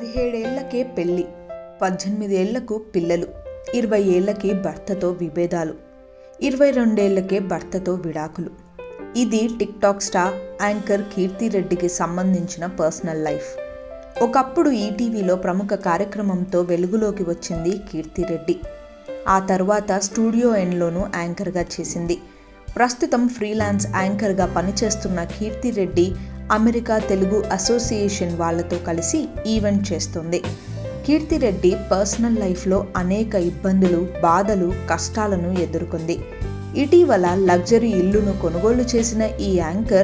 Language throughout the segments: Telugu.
17 ఏళ్లకే పెళ్లి, 18 ఏళ్లకు పిల్లలు, 20 ఏళ్లకి భర్తతో విభేదాలు, 22 ఏళ్లకే భర్తతో విడాకులు. ఇది tik tok star anchor Keerthi రెడ్డికి సంబంధించిన పర్సనల్ లైఫ్. ఒకప్పుడు ఈటీవీలో ప్రముఖ కార్యక్రమంతో వెలుగులోకి వచ్చింది కీర్తి రెడ్డి. ఆ తర్వాత స్టూడియో ఎన్లోనూ యాంకర్గా చేసింది. ప్రస్తుతం ఫ్రీలాన్స్ యాంకర్గా పనిచేస్తున్న కీర్తి రెడ్డి అమెరికా తెలుగు అసోసియేషన్ వాళ్లతో కలిసి ఈవెంట్ చేస్తుంది. కీర్తి రెడ్డి పర్సనల్ లైఫ్లో అనేక ఇబ్బందులు, బాధలు, కష్టాలను ఎదుర్కొంది. ఇటీవల లగ్జరీ ఇల్లును కొనుగోలు చేసిన ఈ యాంకర్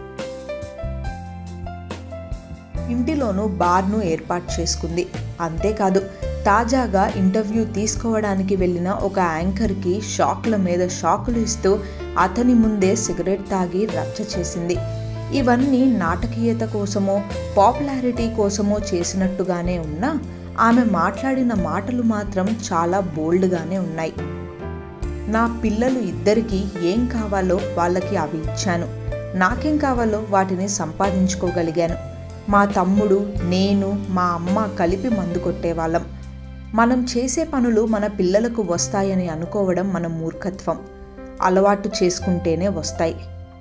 ఇంటిలోనూ బార్ను ఏర్పాటు చేసుకుంది. అంతేకాదు, తాజాగా ఇంటర్వ్యూ తీసుకోవడానికి వెళ్ళిన ఒక యాంకర్కి షాక్ల మీద షాకులు ఇస్తూ అతని ముందే సిగరెట్ తాగి రచ్చ చేసింది. ఇవన్నీ నాటకీయత కోసమో పాపులారిటీ కోసమో చేసినట్టుగానే ఉన్నా ఆమె మాట్లాడిన మాటలు మాత్రం చాలా బోల్డ్గానే ఉన్నాయి. నా పిల్లలు ఇద్దరికీ ఏం కావాలో వాళ్ళకి అవి ఇచ్చాను, నాకేం కావాలో వాటిని సంపాదించుకోగలిగాను. మా తమ్ముడు, నేను, మా అమ్మ కలిపి మందు కొట్టేవాళ్ళం. మనం చేసే పనులు మన పిల్లలకు వస్తాయని అనుకోవడం మన మూర్ఖత్వం. అలవాటు చేసుకుంటేనే వస్తాయి.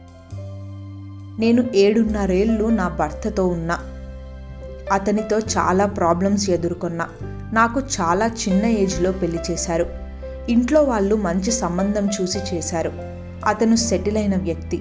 నేను 7.5 ఏళ్ళు నా భర్తతో ఉన్నా. అతనితో చాలా ప్రాబ్లమ్స్ ఎదుర్కొన్నా. నాకు చాలా చిన్న ఏజ్లో పెళ్లి చేశారు. ఇంట్లో వాళ్ళు మంచి సంబంధం చూసి చేశారు. అతను సెటిల్ అయిన వ్యక్తి.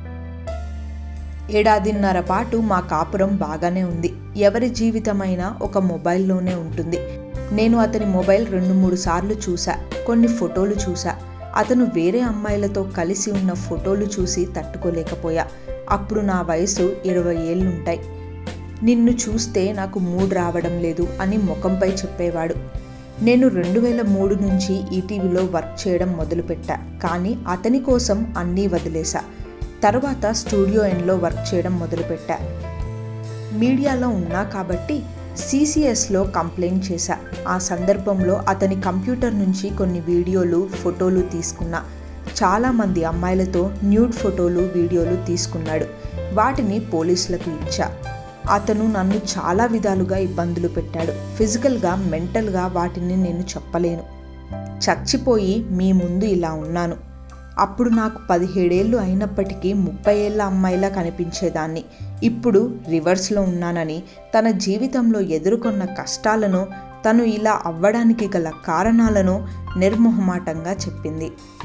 1.5 ఏళ్ల పాటు మా కాపురం బాగానే ఉంది. ఎవరి జీవితమైనా ఒక మొబైల్లోనే ఉంటుంది. నేను అతని మొబైల్ 2-3 సార్లు చూసా. కొన్ని ఫోటోలు చూసా. అతను వేరే అమ్మాయిలతో కలిసి ఉన్న ఫోటోలు చూసి తట్టుకోలేకపోయా. అప్పుడు నా వయసు 20 ఏళ్ళుంటాయి. నిన్ను చూస్తే నాకు మూడ్ రావడం లేదు అని ముఖంపై చెప్పేవాడు. నేను 2003 నుంచి ఈటీవీలో వర్క్ చేయడం మొదలుపెట్టా. కానీ అతని కోసం అన్నీ వదిలేశా. తర్వాత స్టూడియో ఎన్లో వర్క్ చేయడం మొదలుపెట్టా. మీడియాలో ఉన్నా కాబట్టి CCSలో కంప్లైంట్ చేశా. ఆ సందర్భంలో అతని కంప్యూటర్ నుంచి కొన్ని వీడియోలు, ఫోటోలు తీసుకున్నా. చాలామంది అమ్మాయిలతో న్యూడ్ ఫోటోలు, వీడియోలు తీసుకున్నాడు. వాటిని పోలీసులకు ఇచ్చా. అతను నన్ను చాలా విధాలుగా ఇబ్బందులు పెట్టాడు. ఫిజికల్గా, మెంటల్గా వాటిని నేను చెప్పలేను. చచ్చిపోయి మీ ముందు ఇలా ఉన్నాను. అప్పుడు నాకు 17 ఏళ్ళు అయినప్పటికీ 30 ఏళ్ల అమ్మాయిలా కనిపించేదాన్ని. ఇప్పుడు రివర్స్లో ఉన్నానని, తన జీవితంలో ఎదుర్కొన్న కష్టాలను, తను ఇలా అవ్వడానికి గల కారణాలను నిర్మొహమాటంగా చెప్పింది.